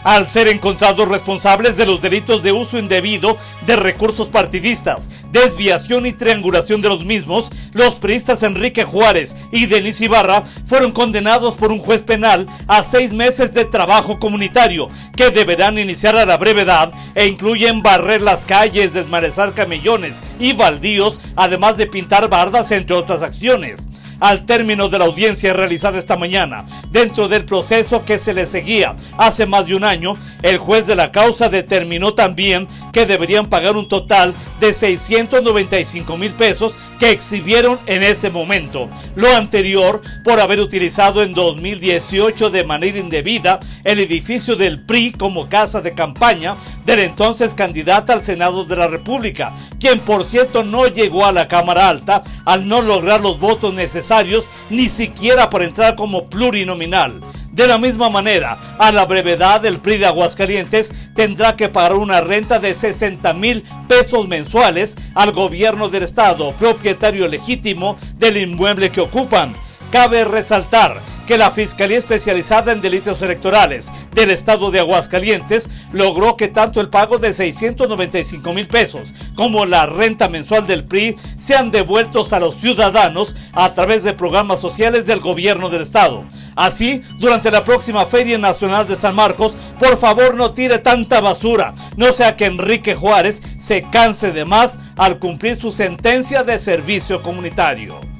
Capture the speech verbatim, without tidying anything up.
al ser encontrados responsables de los delitos de uso indebido de recursos partidistas, desviación y triangulación de los mismos. Los priistas Enrique Juárez y Denise Ibarra fueron condenados por un juez penal a seis meses de trabajo comunitario, que deberán iniciar a la brevedad e incluyen barrer las calles, desmalezar camellones y baldíos, además de pintar bardas, entre otras acciones. Al término de la audiencia realizada esta mañana, dentro del proceso que se le seguía hace más de un año, el juez de la causa determinó también que deberían pagar un total de seiscientos noventa y cinco mil pesos que exhibieron en ese momento. Lo anterior por haber utilizado en dos mil dieciocho de manera indebida el edificio del P R I como casa de campaña del entonces candidato al Senado de la República, quien por cierto no llegó a la Cámara Alta al no lograr los votos necesarios ni siquiera para entrar como plurinominal. De la misma manera, a la brevedad, el P R I de Aguascalientes tendrá que pagar una renta de sesenta mil pesos mensuales al gobierno del estado, propietario legítimo del inmueble que ocupan. Cabe resaltar que la Fiscalía Especializada en Delitos Electorales del estado de Aguascalientes logró que tanto el pago de seiscientos noventa y cinco mil pesos como la renta mensual del P R I sean devueltos a los ciudadanos a través de programas sociales del gobierno del estado. Así, durante la próxima Feria Nacional de San Marcos, por favor no tire tanta basura, no sea que Enrique Juárez se canse de más al cumplir su sentencia de servicio comunitario.